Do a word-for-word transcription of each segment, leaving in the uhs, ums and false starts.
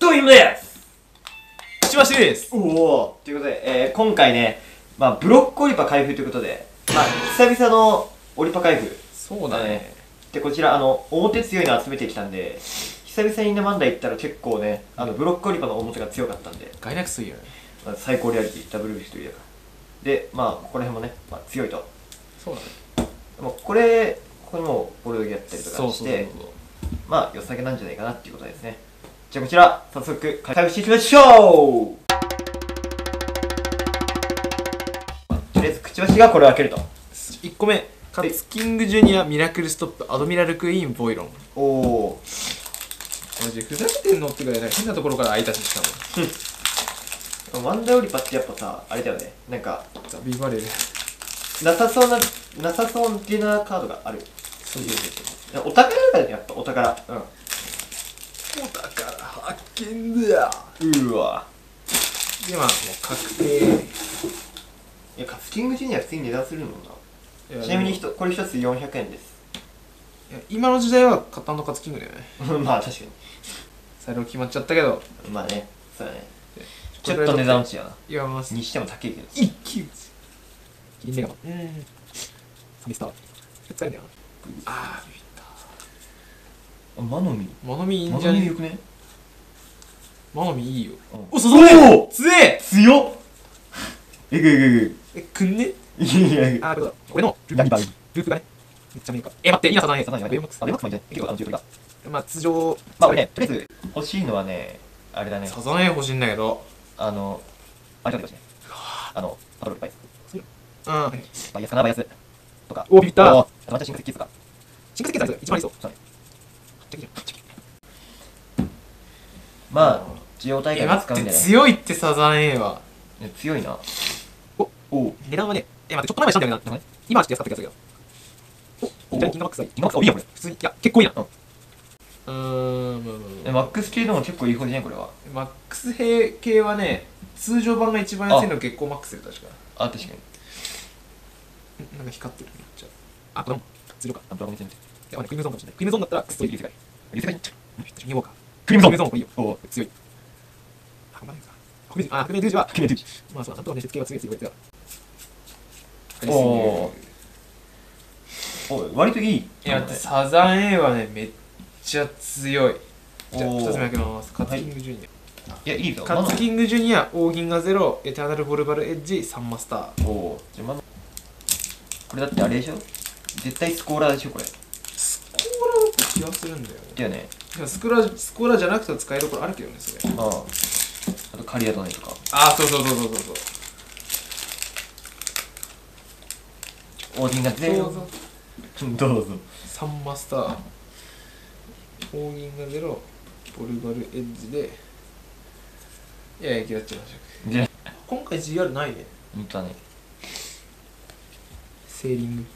トイムです。 くちばしです。 おお、ということで、えー、今回ね、まあブロックオリパ開封ということで、まあ久々のオリパ開封。 そうだね。 で、こちら、あの、表強いの集めてきたんで、久々にね、マンダ行ったら結構ね、あの、ブロックオリパの表が強かったんで、 ガイナックスいいよね。 まあ、最高リアリティ、ダブル一人だから。で、まあ、ここら辺もね、まあ、強いと。 そうだね。 でもこれ、ここにもボルドギやったりとかそうそうそうして、まあ、良さげなんじゃないかなっていうことですね。じゃあこちら、早速、開封していきましょう。とりあえず、くちばしがこれを開けると。 いっこめ、カツキングジュニア、ミラクルストップ、アドミラルクイーン、ボイロン。 おお。 マジふざけてんのってくらい、変なところから開いたし、しかも。 ワンダーオリパってやっぱさ、あれだよね。なんか、 ザビバレル。 なさそうな、なさそうなカードがある。 そういうそう。お宝だよね、やっぱ、お宝。うん。 お宝発見だ。 うわ。 で、まあ、もう確定。 いや、カツキングジュニア普通に値段するもんな。ちなみにひとこれ一つよんひゃくえんです。 いや今の時代はカタンのカツキングだよね。 まあ確かに。 最後決まっちゃったけど。 まあね、そうだね。ちょっと値段落ちやな。 いや、まあ、 にしても高いけど。 一気打ち。銀メガマン。うん。サミスター。使えんだよな。ああ、ビビった。 あ、マノミ。 マノミいいんマじゃねノミよくね。 マノミいいよ。 お、 お、そそれ強え強っえぐいえぐいえ、くんねいやいや、 あー、これだ。俺のループループがね、めっちゃメイか。え、待って、いいな、サザンエー。 サザンエー。 ベイマックス。 あ、ベイマックスもいいんじゃない？結構あの、じゅうだ。 まあ、通常。 まあ俺ね、とりあえず欲しいのはね、あれだね。 サザンエー欲しいんだけど。 あの、あれだけどね。あの、パトロールバイス。 うん。 バイアスかな、バイアス。とか。 お、ビビったお、あとまたシンクスキッズか。 シンクスケース一番ありそう。 そうね。まあ、需要大え、 会で待って、 使うんでね。 強いってサザンエーは。 強いな。 お、お値段はね、え、待って、ちょっと前までしたんだよな。今はちょっと安かった気がするけど。お、じゃあ、キングマックスはいい。 キングマックス、お、いいやこれ。 普通に、いや、結構いいな。 うん。 うーん、まあまあえ、マックス系でも結構いい方じゃないこれは。 マックス兵系はね、通常版が一番安いの月光マックスで確か。 あ、確かに。 なんか光ってるめっちゃ。あ、これも通常か。 あ、ドラゴン見てみて。 いや、まあ、クリムゾーンかもしれない。クリムゾーンだったらクソいい世界。 いい世界。 見ようか。 クリムゾーンクリムゾーンこれいいよ。 おう。 強い。あ、まだいいか。クリムあ、クリムドゥージは、 クリムドゥージ。 まあそう、なんとかね、設計は強いって言われてた。 おお。お、割といい。 いや、サザン A はね、めっちゃ強い。じゃあ、ふたつめ開けます。カツキングジュニア。 いや、いいぞ。 カツキングジュニア、オーギンガゼロ、エターナルボルバルエッジ、サンマスター。 おお。じゃあ、まこれだってあれでしょ？絶対スコーラーでしょ、これ。 スコーラだった気がするんだよね。 だよね。 いやスコーラー、スコーラーじゃなくても使えるところあるけどね、それ。 ああ。あとカリアドネとか。 ああ、そうそうそうそうそうそう。 オーディンがゼロ。どうぞ。 サンマスター。オーギンガゼロ、ボルバルエッジで。いやいや、嫌っちゃいました。 じゃあ、 今回 ジーアール ないね。 ほんとだね。 セーリング。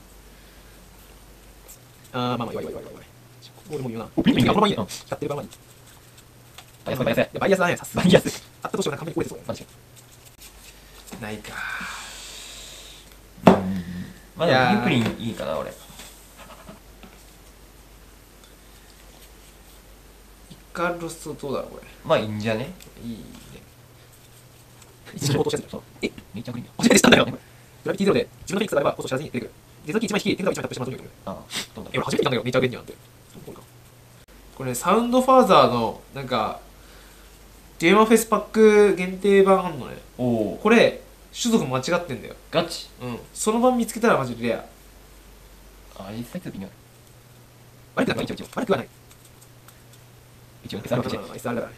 あー、まあまあ、いわいわいわいわい。俺も言うな。 お、ピンピンあ、このままいいうんね。光ってるからまあいい。 バイアス、バイアス。 いやバイアスだね、さすがバイアス。 あったとしても完璧に超えてそうマジか。 やないか。 まあでも、ピンプリンいいかな、俺。 イカロスどうだろう、これ。 まあ、いいんじゃね？ いいね。一時応答しやすい。そう。え、 めっちゃグリーンだ。 初めてしたんだよ。グラビティゼロで自分のフィックスがあれば、こそ知らずに出てくる。デザキいちまい引き、手札いちまいタップしてまうという。 ああ、どんだえ、俺初めて来たんだよ、ネイチャーゲンになんて。これか。これね、サウンドファーザーの、なんか、ゲーマーフェスパック限定版あんのね。 おお。 これ、種族間違ってんだよ。 ガチ。 うん。その版見つけたらマジでレア。 あ、実際ちょっと微妙。 悪くない。一応、悪くはない。 一応、 エスアール だから、エスアール だからね。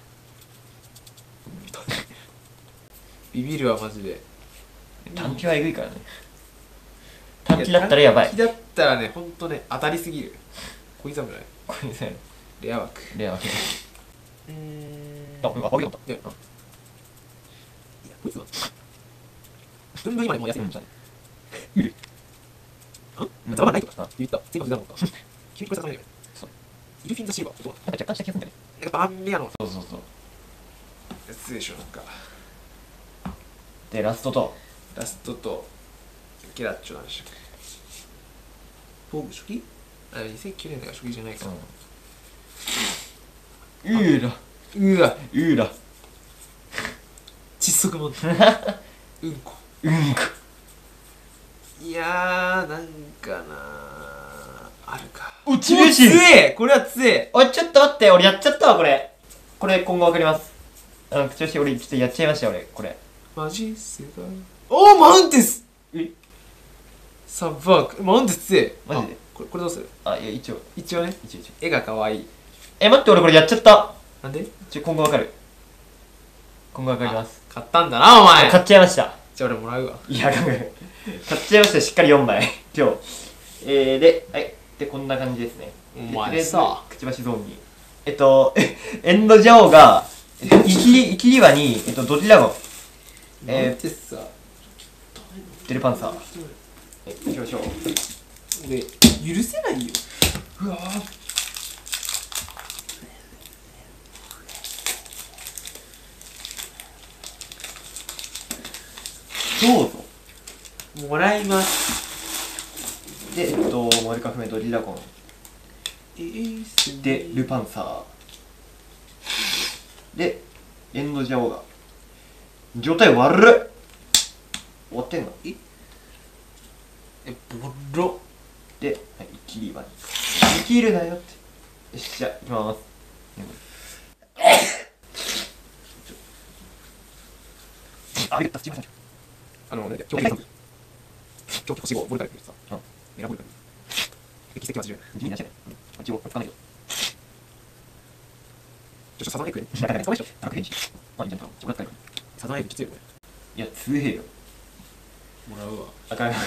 ビビるわ、マジで。 短期はえぐいからね。短期だったらやばい。 短期だったらね、ほんとね、当たりすぎる。小侍。 これさ、 レア枠。 レア分け。 うーん。 あ、これ、あ、これだった。 いや、こいつは。分分今でもう安いんじゃない。 いる。 あ、ザバないとか。言った。全部出なかった。急にこれさせないよね。 そう。 イルフィンザシーバー。 なんか若干した気がするんだよね。 なんかバンメアの。 そうそうそう。 やつでしょ、なんか。 で、ラストと。 ラストと、ゲラッチョなんでしたっけ。フォーグ初期あ、にせんきゅうねんだから初期じゃないか。 うん。うーら。 うわうーら窒息もうんこうんこ。 いやーなんかなあるかおちるし強えこれは強えおいちょっと待って、俺やっちゃったわこれ。これ今後わかります。あの口調して俺ちょっとやっちゃいました俺これ。 マジっすかおーマウンテスえサブバークマウンテス強えマジであこれこれどうするあ、いや一応一応ね一応一応。 絵が可愛いえ待って、俺これやっちゃった。 なんでちょ今後わかる。今後わかります。 買ったんだなお前買っちゃいました。 じゃあ俺もらうわいや、ごめん買っちゃいました。しっかりよんまい今日。えー、で、はい。で、こんな感じですね。 お前でとりあえずさくちばしゾーンに。えっと、エンドジャオが、えっと、イキリ、イキリワに、えっと、ドリラゴン。えー、 テスさデルパンサー。はい、行きましょう。 俺許せないようわどうぞ。 もらいますで、えっと、モルカフメドリラゴン。 えー、 で、ルパンサー。で、エンドジャオが。状態悪っ終わってんのえボロで、はい、イキリワに。生きるなよって。よし、じゃあ、行きます。あ、言った、すいません。 あの、ね、今日今日星ごボルカルってさ、 うんメラボルカル。奇跡はじゅうえん。 地味なしね。一応、使わないけど。 ちょっとサザンエッグね。 だから、使わないでしょ。高く変身。まあ、いいんじゃないか。ちょっと使えばいい。 サザンエッグきついよね。 いや、強えよ。 もらうわ。 あかん。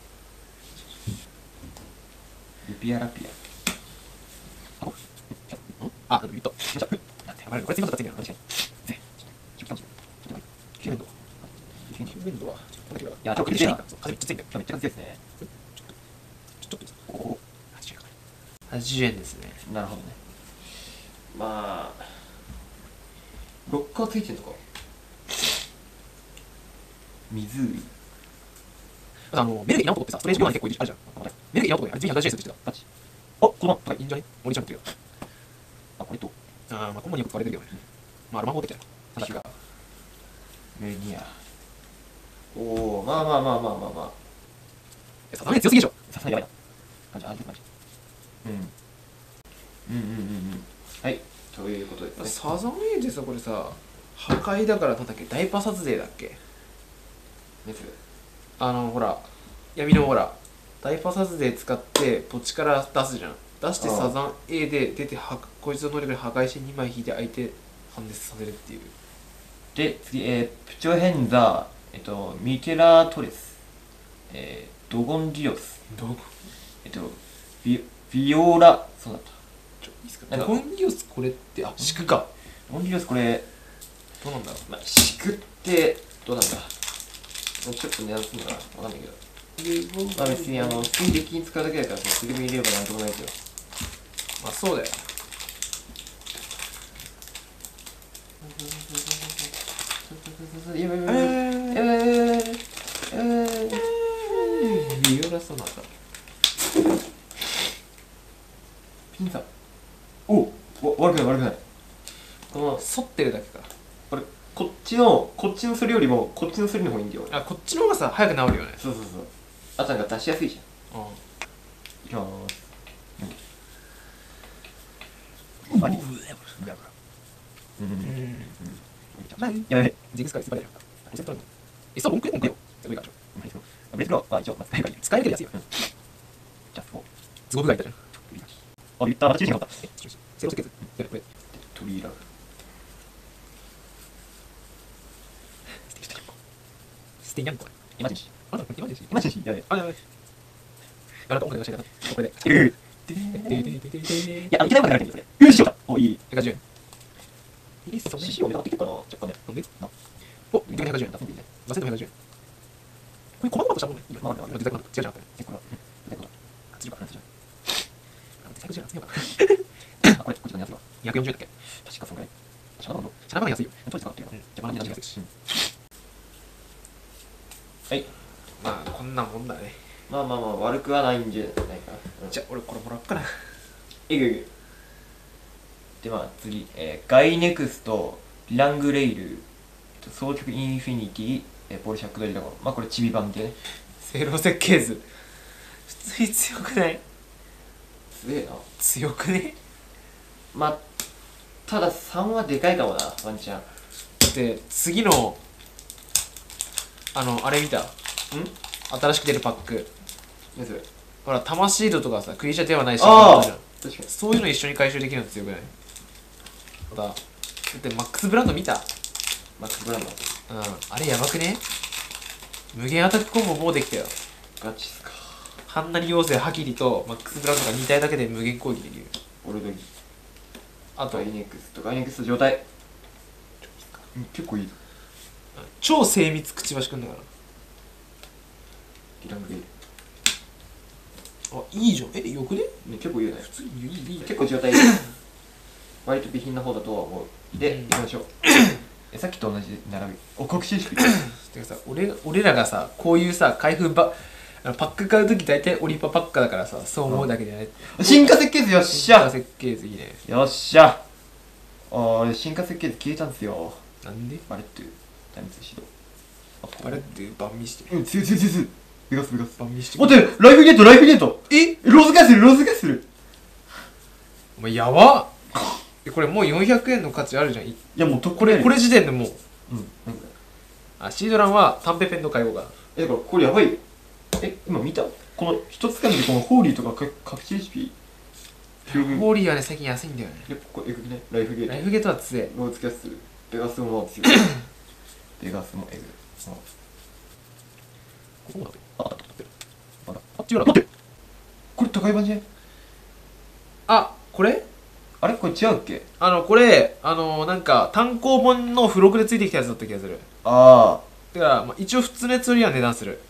ルピアラピア。 あ、あの、言った。 なんて、 あれ、これ次またついてるの。 確かに。ぜ、ちょっと待って。ちょっと待って。 キューベンド。キューベンドは、ちょっと待って。 いや、ちょっと風めっちゃついてる。 めっちゃ強いですね。 ちょっと。 おお。 はちじゅうえんかな。はちじゅうえんですね。 なるほどね。まあ、ロッカーついてんのか。湖。 あの、メルゲイナオトってさ、ストレージ用に結構いるあるじゃん。メルゲイナオトが地味にひゃくジェイエスって言ってた。 ガチ。あ、この高いいいんじゃねモニちゃんってるよ。 あ、これと。 あー、まあ、コンボによく使われてるけどね。まあ、ロマン法的だよ。確か。 メニア。おお、まあまあまあまあまあまあ。 え、サザンエッグ強すぎでしょ。 さすがにやばいな。感じ、あ、感じ。うん。うんうんうんうん。はい。ということですね。 サザンエイでさ、これさ、破壊だからなんだっけ大破殺勢だっけです。 あの、ほら、闇のほら、大破殺勢使って土地から出すじゃん。出してああサザン A で出ては、こいつの能力で破壊してにまい引いて相手判別させるっていう。 で、次、えー、プチョヘンザ、えっと、ミケラトレス、えー、ドゴンリオス、 どこえっと、ビビオラ、そうだった。 ちょ、いいっすかなんかコンリオスこれって、あ、敷くか。 ドゴンリオスこれ、 どうなんだろう。 まあ、敷くってどうなんだ。ちょっと値段するのかなわかんないけど。まあ別にあの、普通にデッキに使うだけだから、それでも入れればなんともないですよ。 まあそうだよ。 やばいやばいやばいやばいやばいやばい。 ビオラソナタ。 ピンサ。おわ悪くない悪くない。この、 反ってるだけか。 これ、こっちの、こっちのするよりも、こっちのするの方がいいんだよ。 あ、こっちの方がさ、早く治るよね。 そうそうそう。あとなんか出しやすいじゃん。 うん。 いきまーす。 うありうんうんうんやばい。 ジングスカイスパイダー。コンセプトランド。え、そう、文句文句よ。それいいか、 ブレスクローは一応、まあ、使えばいい。 使えるけど安いよ。 じゃあ、そう。 ズボブがいたじゃん。 あ、言った、また中心があった。 え、ちょっと、セロスケーズ。やばい、これ。 トリーラグ。 ステイニャンコ。 イマジンシー。 あ、なんかイマジンシー。 イマジンシー。やばい。 あ、やばい。やらと音楽がしないな。これで。 えーででででででいや、あの、いきなりまで流れてるんですよ、それ。よし、よかった。お、いい。 ひゃくはちじゅうえん。いいっすよね。 獅子を狙っていけるかな、若干ね。 なんでなお、いきなりひゃくはちじゅうえんだ。ガセントひゃくはちじゅうえん。これ、細々としたもんね。今、 まあまあ今、デザイン違うじゃなかったね。 え、これは、うん。え、これは、 圧力か。 なんてあ、デザイン集めようかな。 あ、これ、こっちのやつは。 にひゃくよんじゅうえんだっけ確かそんぐらい。シャナバの、 シャナバン安いよ。 当時使ってるかうんら。じゃあ、まだ値段安いし。はい。 まあ、こんなもんだね。 まあまあまあ、悪くはないんじゃないかな。うんじゃあ、俺これもらおっかな。 えぐえぐ。 でまあ次、えー、ガイネクストラングレイル双極インフィニティ、えー、ポールシャックドリラゴン、まあこれチビ版でね。 セロ設計図普通に強くない？ すげえな。 強くね？ まあたださんはでかいかもな、ワンチャン。 で次のあのあれ見た？ん新しく出るパック。 何それ？ ほら魂度とかさクリーチャーではないし、 ああ確かにそういうの一緒に回収できるの強くない？だだってマックスブランド見た？ マックスブランド。 うんあれやばくね？無限アタックコンボもうできたよ。 ガチっすか。 ハンナリ妖精ハキリとマックスブランドがに体だけで無限攻撃できる。 オルドギあとガイネクストガイネクスト状態。うん結構いいぞ。 超精密くちばしくんだから。 リラングレイルあいいじゃん。えよくね？ ね結構いいよね。 普通にいいいい結構状態いい割と備品の方だとは思う。で、 うん行きましょうえさっきと同じ並びお国士式てかさ俺俺らがさこういうさ開封ばあのパック買うとき大体オリパパッカだからさそう思うだけじゃない。 進化設計図よっしゃ設計図いいね。 よっしゃあー進化設計図消えたんですよ。 なんで？ あれってタイムズ指導あれってバン見してうん強い強い強い強いベガスベガスバン見して待ってライフゲートライフゲートえローズガするローズガするお前やばっえこれもうよんひゃくえんの価値あるじゃん。いいやもうとこれこれ時点でもううんなんかあシードランはタンペペンの買い物か。 えだからこれやばいよ。え今見たこの一つかみでこのホーリーとかか各地レシピホーリーはね最近安いんだよね。 でここえぐくねライフゲートライフゲートは強い。 ローズキャッスルベガスも強いベガスもえぐあここだあああらあっちが待ってこれ高い版じゃん。 あこれあれこれ違うっけ。 あのこれあのなんか単行本の付録でついてきたやつだった気がする。 あだから、まあ、一応普通のやつよりは値段する。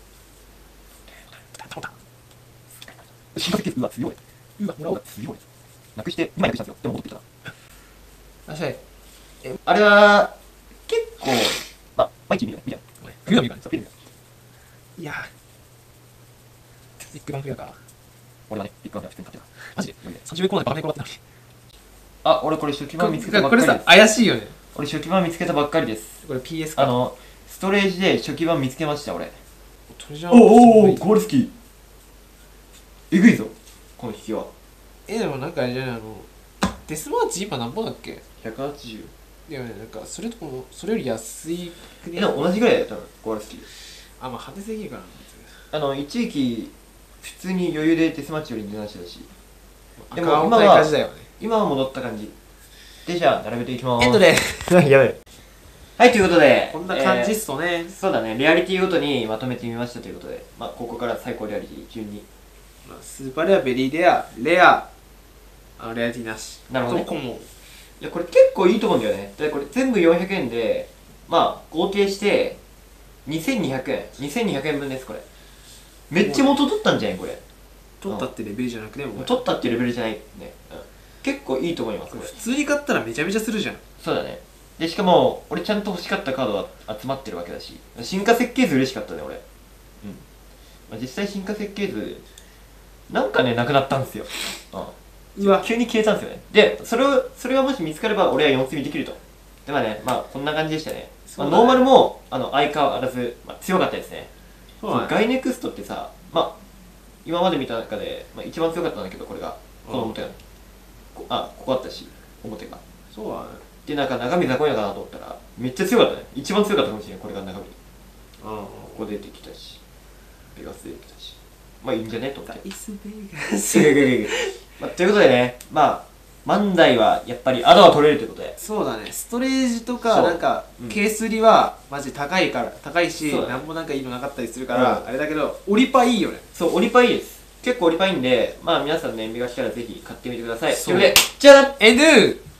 あ進化設計図うわ強いうわもらおう強いなくして今なくしたんですよ。でも戻ってきたな。 確かにあれは結構まあ毎日見る見る冬は見るからそう見るいやビッグバンフェアか。 俺はねビッグバンフェア普通に買ってたマジでさんじゅうえんコーナーでバカネコだったのに。 あ俺これ初期版見つけたばっこれかりです。 さ怪しいよね。 俺初期版見つけたばっかりです。 これ ピーエス か。 あのストレージで初期版見つけました俺。 トレジャーおおおすごいゴールスキーえぐいぞこの引きは。 えでもなんかあれじゃないあのデスマーチ今何本だっけ？ ひゃくはちじゅういやねなんかそれともそれより安いくね。 えでも同じぐらいだよ多分ゴールスキー。 あまあ派手すぎるからな。 あの一時期普通に余裕でデスマッチより値段してたしでも赤青今は大会時代はね。 今は戻った感じでじゃあ並べていきまーす。 えっとねやばいはいということでこんな感じっすとね、 えーそうだねレアリティごとにまとめてみましたということでまあここから最高レアリティ順にまあ、スーパーレアベリーレアレアあレアリティなしなるほどねとコモン。 いやこれ結構いいと思うんだよね。でこれ全部よんひゃくえんでまあ合計してにせんにひゃくえんにせんにひゃくえんぶんですこれ。めっちゃ元取ったんじゃないこれ。 取ったってレベルじゃなくてもう取ったっていうレベルじゃないね、うん、結構いいと思いますこれ。 普通に買ったらめちゃめちゃするじゃん。 そうだね。でしかも俺ちゃんと欲しかったカードは集まってるわけだし進化設計図嬉しかったね俺。うん、まあ、実際進化設計図なんかねなくなったんですよ、うん、 うわ急に消えたんですよね。でそれをそれがもし見つかれば俺はよん積みできると。でまあねまあこんな感じでしたね。まあ、ノーマルもあの相変わらず、まあ、強かったですね。 そうだねガイネクストってさまあ今まで見た中で、まあ、一番強かったんだけどこれがこの表が、こあここあったし表がそうだね。 でなんか中身雑魚いのかなと思ったらめっちゃ強かったね。一番強かったかもしれないこれが中身。 うんここ出てきたしベガス出てきたしまあいいんじゃねと思って。 ダイスベガスまあ、ということでねまあ万代はやっぱりアドは取れるということでそうだね。ストレージとそうかなんか、 うんケース売りはマジ高いから高いし、 そうだねなんもなんかいいのなかったりするから、 うんあれだけどオリパいいよね。 そうオリパいいです。結構オリパいいんでまあ皆さんね目が来たらぜひ買ってみてください。とそいううことでじゃあなエンドゥ